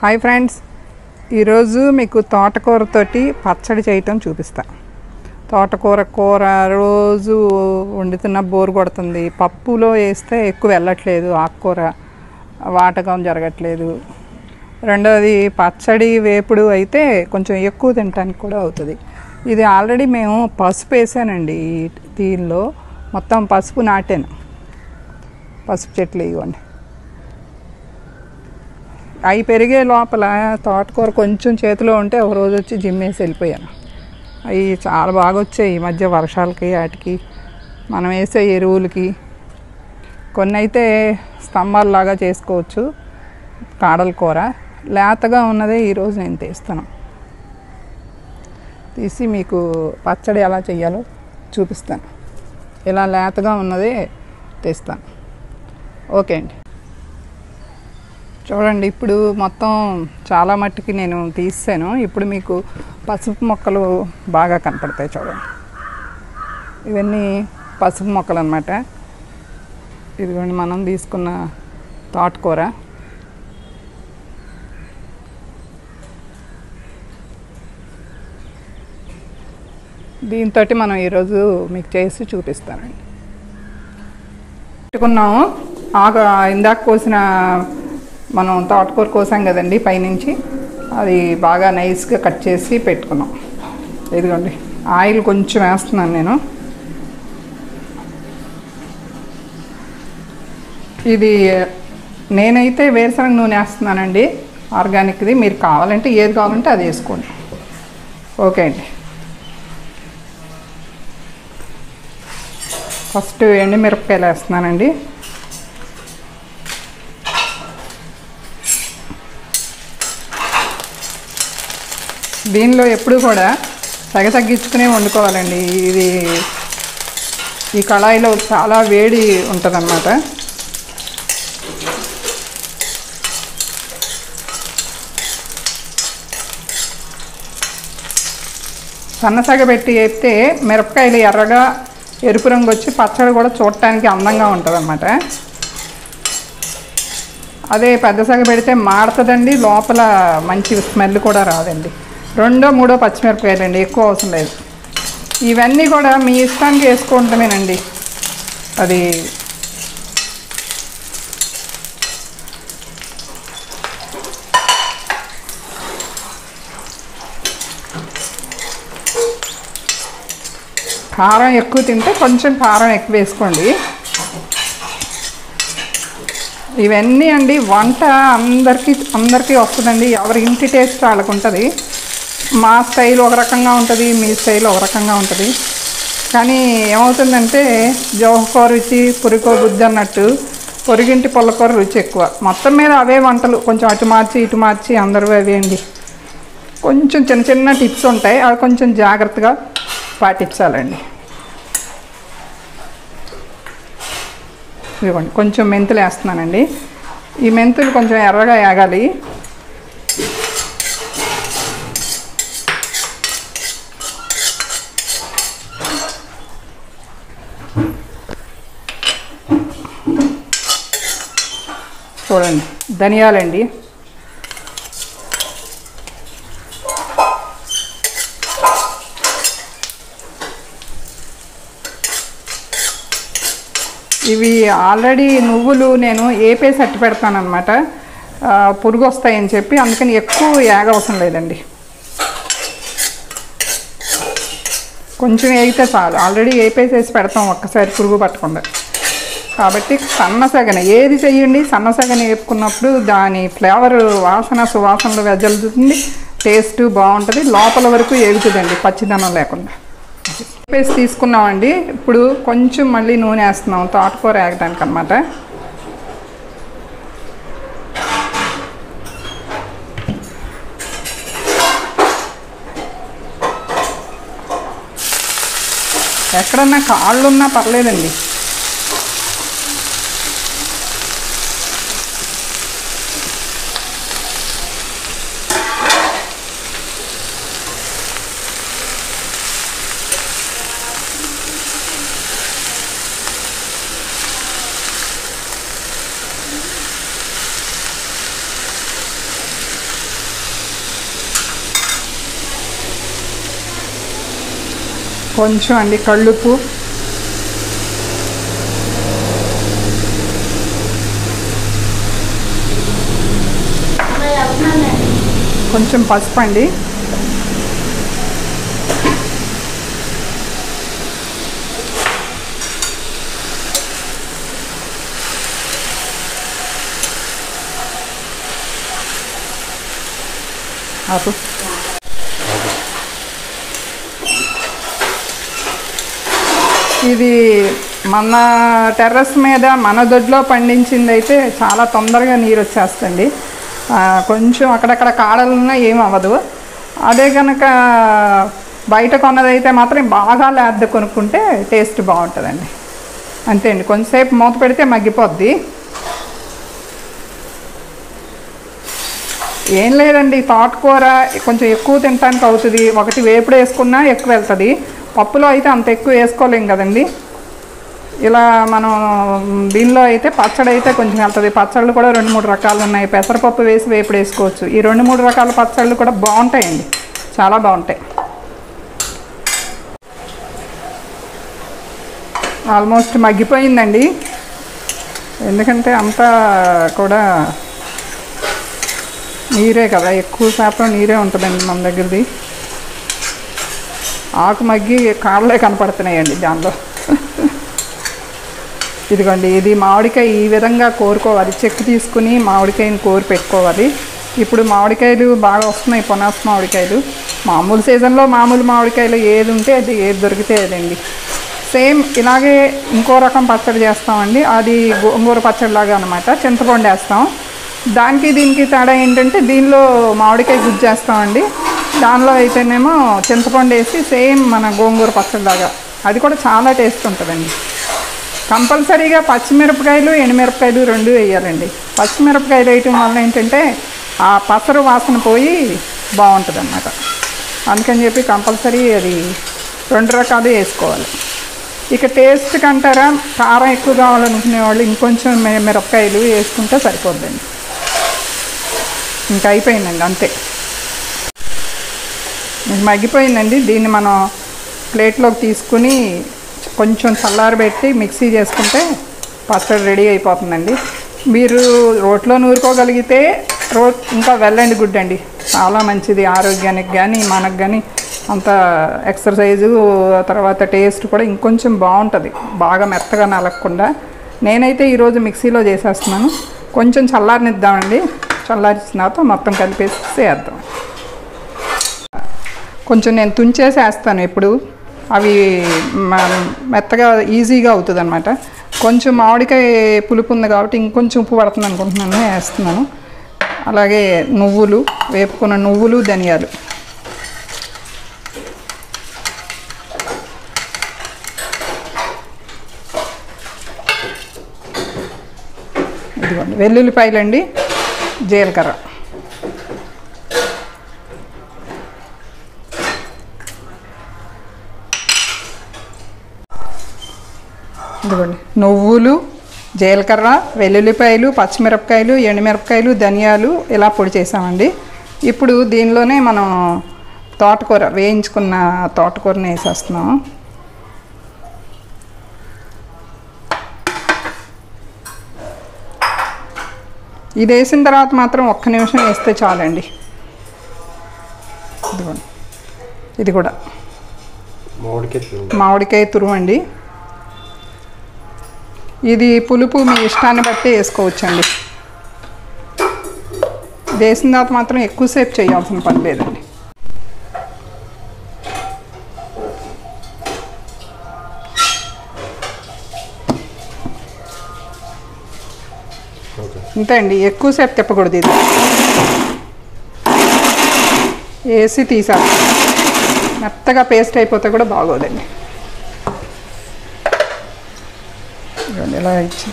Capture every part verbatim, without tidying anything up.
Hi friends, ఈరోజు మీకు తోటకూరతోటి పచ్చడి చేయటం చూపిస్తా. తోటకూర కూర రోజు వండుతున్న బోరు కొడుతుంది. పప్పులో వేస్తే ఎక్కువ వెళ్ళట్లేదు, ఆకుకూర వాటకం జరగట్లేదు. రెండోది పచ్చడి వేపుడు అయితే కొంచెం ఎక్కువ తినడానికి కూడా అవుతుంది. ఇది ఆల్రెడీ మేము పసుపు వేసానండి. దీనిలో మొత్తం పసుపు నాటాను. పసుపు చెట్లు ఇవ్వండి. అవి పెరిగే లోపల తోటకూర కొంచెం చేతిలో ఉంటే ఒక రోజు వచ్చి జిమ్ వేసి వెళ్ళిపోయాను. అవి చాలా బాగా వచ్చాయి ఈ మధ్య వర్షాలకి, వాటికి మనం వేసే ఎరువులకి. కొన్ని అయితే స్తంభాలలాగా చేసుకోవచ్చు. కాడల కూర లేతగా ఉన్నదే ఈరోజు నేను తీస్తాను. తీసి మీకు పచ్చడి ఎలా చేయాలో చూపిస్తాను. ఇలా లేతగా ఉన్నదే తీస్తాను. ఓకే అండి, చూడండి. ఇప్పుడు మొత్తం చాలా మట్టుకి నేను తీసాను. ఇప్పుడు మీకు పసుపు మొక్కలు బాగా కనపడతాయి. చూడండి, ఇవన్నీ పసుపు మొక్కలు అన్నమాట. ఇదిగోండి మనం తీసుకున్న తోటకూర. దీంతో మనం ఈరోజు మీకు చేసి చూపిస్తానండి. పెట్టుకున్నాము ఆకు ఇందాక కోసిన మనం తోటకూర కోసాం కదండి పైనుంచి, అది బాగా నైస్గా కట్ చేసి పెట్టుకున్నాం. ఇదిగోండి ఆయిల్ కొంచెం వేస్తున్నాను నేను. ఇది నేనైతే వేరుశనగ నూనె వేస్తున్నానండి, ఆర్గానిక్ది. మీరు కావాలంటే ఏది కావాలంటే అది వేసుకోండి. ఓకే అండి, ఫస్ట్ ఎండుమిరపకాయలు వేస్తున్నానండి. దీనిలో ఎప్పుడు కూడా తెగ తగ్గించుకునే వండుకోవాలండి. ఇది ఈ కళాయిలో చాలా వేడి ఉంటుందన్నమాట. సన్నసగ పెట్టి వేస్తే మిరపకాయలు ఎర్రగా ఎరుపు రంగు వచ్చి పచ్చడి కూడా చూడటానికి అందంగా ఉంటుంది అన్నమాట. అదే పెద్ద సగ పెడితే మాడుతుందండి, లోపల మంచి స్మెల్ కూడా రాదండి. రెండో మూడో పచ్చిమిరపకాయలు అండి, ఎక్కువ అవసరం లేదు. ఇవన్నీ కూడా మీ ఇష్టానికి వేసుకుంటామేనండి. అది కారం ఎక్కువ తింటే కొంచెం కారం ఎక్కువ వేసుకోండి. ఇవన్నీ అండి వంట అందరికీ అందరికీ వస్తుందండి. ఎవరి ఇంటి టేస్ట్ వాళ్ళకు ఉంటుంది. మా స్టైల్ ఒక రకంగా ఉంటుంది, మీ స్టైల్ ఒక రకంగా ఉంటుంది. కానీ ఏమవుతుందంటే జోహకూర రుచి పురికో బుద్ధి అన్నట్టు పొరిగింటి పుల్లకూర రుచి ఎక్కువ. మొత్తం మీద అవే వంటలు, కొంచెం అటు మార్చి ఇటు మార్చి అందరూ అవే అండి. కొంచెం చిన్న చిన్న టిప్స్ ఉంటాయి, అవి కొంచెం జాగ్రత్తగా పాటించాలండి. ఇదిగోండి కొంచెం మెంతులు వేస్తున్నానండి. ఈ మెంతులు కొంచెం ఎర్రగా వేగాలి. చూడండి ధనియాలండి. ఇవి ఆల్రెడీ నువ్వులు నేను ఏపేసి అట్టి పెడతాను అనమాట, పురుగు వస్తాయని చెప్పి. అందుకని ఎక్కువ ఏగ అవసరం లేదండి, కొంచెం వేగితే చాలు. ఆల్రెడీ ఏపేసేసి పెడతాం ఒక్కసారి పురుగు పట్టకుండా. కాబట్టి సన్నసగన ఏది చెయ్యండి, సన్నసగన వేపుకున్నప్పుడు దాని ఫ్లేవర్ వాసన సువాసనలు వెదజల్లుతుంది, టేస్ట్ బాగుంటుంది, లోపల వరకు ఏగుతుందండి పచ్చిదనం లేకుండా. వేసి తీసుకున్నామండి. ఇప్పుడు కొంచెం మళ్ళీ నూనె వేస్తున్నాం తోటకూర వేగడానికి అన్నమాట. ఎక్కడన్నా కాళ్ళు ఉన్నా పర్లేదండి. కొంచెం అండి కళ్ళుప్పు, కొంచెం పసుపు అండి, ఆపు, ఇది మన టెర్రస్ మీద మన దొడ్లో పండించింది అయితే చాలా తొందరగా నీరు వచ్చేస్తుంది. కొంచెం అక్కడక్కడ కాడలున్నా ఏం అవ్వదు. అదే కనుక బయట కొన్నదైతే మాత్రం బాగా లేద్ద కొనుక్కుంటే టేస్ట్ బాగుంటుందండి. అంతే అండి, కొంచెంసేపు మూత పెడితే మగ్గిపోద్ది. ఏం లేదండి, తోటకూర కొంచెం ఎక్కువ తినడానికి అవుతుంది. ఒకటి వేపుడు వేసుకున్నా ఎక్కువ వెళ్తుంది. పప్పులో అయితే అంత ఎక్కువ వేసుకోలేం కదండి. ఇలా మనం దీనిలో అయితే పచ్చడి అయితే కొంచెం వెళ్తుంది. పచ్చళ్ళు కూడా రెండు మూడు రకాలు ఉన్నాయి. పెసరపప్పు వేసి వేపుడు వేసుకోవచ్చు. ఈ రెండు మూడు రకాల పచ్చళ్ళు కూడా బాగుంటాయండి, చాలా బాగుంటాయి. ఆల్మోస్ట్ మగ్గిపోయిందండి, ఎందుకంటే అంతా కూడా నీరే కదా, ఎక్కువ శాతం నీరే ఉంటుందండి మన దగ్గరది. ఆకు మగ్గి కాళ్ళే కనపడుతున్నాయండి దానిలో. ఇదిగోండి, ఇది మామిడికాయ ఈ విధంగా కోరుకోవాలి. చెక్కు తీసుకుని మామిడికాయని కోరి పెట్టుకోవాలి. ఇప్పుడు మామిడికాయలు బాగా వస్తున్నాయి, పొనాస్ మామిడికాయలు. మామూలు సీజన్లో మామూలు మామిడికాయలు ఏది ఉంటే అది, ఏది దొరికితే అదండి. సేమ్ ఇలాగే ఇంకో రకం పచ్చడి చేస్తామండి, అది గోంగూర పచ్చడిలాగా అనమాట. చింతపండు వేస్తాం. దానికి దీనికి తేడా ఏంటంటే దీనిలో మామిడికాయ గుజ్జు చేస్తామండి, దానిలో అయితేనేమో చింతపండు వేసి సేమ్ మన గోంగూర పచ్చడిలాగా. అది కూడా చాలా టేస్ట్ ఉంటుందండి. కంపల్సరీగా పచ్చిమిరపకాయలు ఎండుమిరపకాయలు రెండు వేయాలండి. పచ్చిమిరపకాయలు వేయటం వల్ల ఏంటంటే ఆ పసరు వాసన పోయి బాగుంటుంది అన్నమాట. అందుకని చెప్పి కంపల్సరీ అది రెండు రకాలు వేసుకోవాలి. ఇక టేస్ట్కి అంటారా, కారం ఎక్కువ కావాలనుకునే వాళ్ళు ఇంకొంచెం మిరపకాయలు వేసుకుంటే సరిపోద్దండి. ఇంకా అయిపోయిందండి, అంతే. మగ్గిపోయిందండి. దీన్ని మనం ప్లేట్లోకి తీసుకుని కొంచెం చల్లారబెట్టి మిక్సీ చేసుకుంటే పచ్చడి రెడీ అయిపోతుందండి. మీరు రోట్లో నూరుకోగలిగితే రోట్ ఇంకా వెళ్ళండి గుడ్ అండి, చాలా మంచిది ఆరోగ్యానికి కానీ మనకు కానీ. అంత ఎక్సర్సైజు తర్వాత టేస్ట్ కూడా ఇంకొంచెం బాగుంటుంది, బాగా మెత్తగా నలగకుండా. నేనైతే ఈరోజు మిక్సీలో చేసేస్తున్నాను. కొంచెం చల్లారనిద్దామండి, చల్లారిన తర్వాత మొత్తం కలిపేసి వేద్దాం. కొంచెం నేను తుంచేసి వేస్తాను ఎప్పుడు, అవి మెత్తగా ఈజీగా అవుతుంది అనమాట. కొంచెం మామిడికాయ పులుపు ఉంది కాబట్టి ఇంకొంచెం ఉప్పు పడుతుంది అనుకుంటున్నాను, వేస్తున్నాను. అలాగే నువ్వులు, వేపుకున్న నువ్వులు, ధనియాలు. ఇదిగోండి వెల్లుల్లిపాయలండి, జీలకర్ర. ఇదిగోండి నువ్వులు, జీలకర్ర, వెల్లుల్లిపాయలు, పచ్చిమిరపకాయలు, ఎండుమిరపకాయలు, ధనియాలు ఇలా పొడి చేసామండి. ఇప్పుడు దీనిలోనే మనం తోటకూర, వేయించుకున్న తోటకూరని వేసేస్తున్నాం. ఇది వేసిన తర్వాత మాత్రం ఒక్క నిమిషం వేస్తే చాలండి. ఇదిగోండి, ఇది కూడా మామిడికాయ తురుము అండి. ఇది పులుపు మీ ఇష్టాన్ని బట్టి వేసుకోవచ్చండి. ఇది వేసిన తర్వాత మాత్రం ఎక్కువసేపు చేయాల్సిన పని లేదండి. అంతే అండి, ఎక్కువసేపు తిప్పకూడదు. ఇది వేసి తీసాలి, మెత్తగా పేస్ట్ అయిపోతే కూడా బాగోదండి. ఇలా ఇచ్చి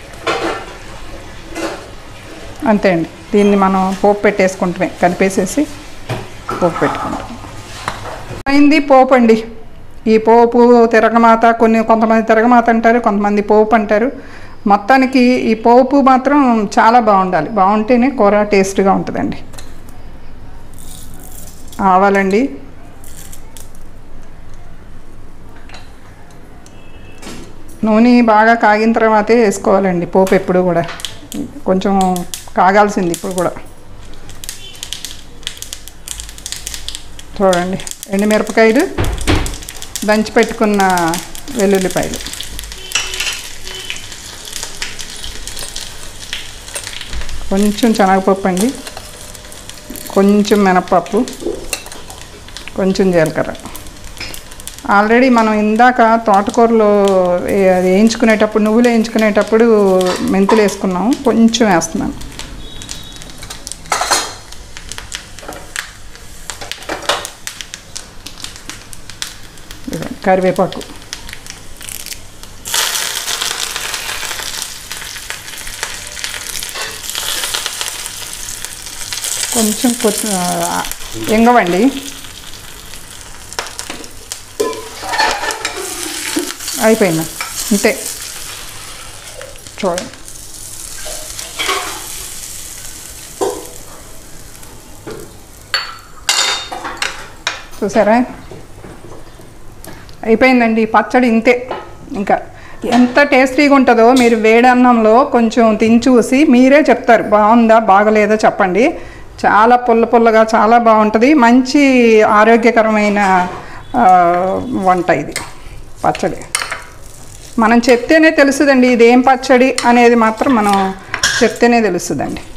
అంతే అండి. దీన్ని మనం పోపు పెట్టేసుకుంటామే, కలిపేసేసి పోపు పెట్టుకుంటాం. అయింది పోపు అండి. ఈ పోపు తిరగమాత, కొన్ని కొంతమంది తిరగమాత అంటారు, కొంతమంది పోపు అంటారు. మొత్తానికి ఈ పోపు మాత్రం చాలా బాగుండాలి, బాగుంటేనే కూర టేస్ట్గా ఉంటుందండి. ఆవాలండి, నూనె బాగా కాగిన తర్వాతే వేసుకోవాలండి పోపు ఎప్పుడు కూడా. కొంచెం కాగాల్సింది ఇప్పుడు కూడా. చూడండి, ఎండుమిరపకాయలు, దంచి పెట్టుకున్న వెల్లుల్లిపాయలు, కొంచెం శనగపప్పు అండి, కొంచెం మినపప్పు, కొంచెం జీలకర్ర. ఆల్రెడీ మనం ఇందాక తోటకూరలో అది వేయించుకునేటప్పుడు, నువ్వులు వేయించుకునేటప్పుడు మెంతులు వేసుకున్నాము, కొంచెం వేస్తున్నాను. కరివేపాకు, కొంచెం కొత్తి ఇంగవండి, అయిపోయింది అంతే. చూడండి, చూసారా అయిపోయిందండి పచ్చడి. ఇంతే. ఇంకా ఎంత టేస్టీగా ఉంటుందో మీరు వేడి అన్నంలో కొంచెం తిని చూసి మీరే చెప్తారు బాగుందా బాగలేదా చెప్పండి. చాలా పుల్ల పుల్లగా చాలా బాగుంటుంది. మంచి ఆరోగ్యకరమైన వంట ఇది పచ్చడి. మనం చెప్తేనే తెలుస్తుందండి ఇదేం పచ్చడి అనేది, మాత్రం మనం చెప్తేనే తెలుస్తుందండి.